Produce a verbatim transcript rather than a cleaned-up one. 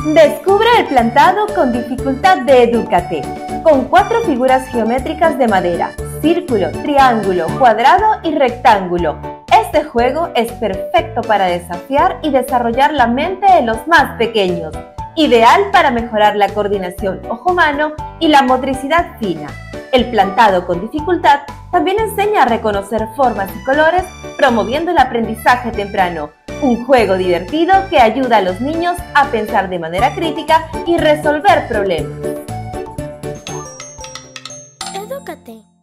Descubre el plantado con dificultad de Edúcate, con cuatro figuras geométricas de madera: círculo, triángulo, cuadrado y rectángulo. Este juego es perfecto para desafiar y desarrollar la mente de los más pequeños, ideal para mejorar la coordinación ojo-mano y la motricidad fina. El plantado con dificultad también enseña a reconocer formas y colores, promoviendo el aprendizaje temprano. Un juego divertido que ayuda a los niños a pensar de manera crítica y resolver problemas. Edúcate.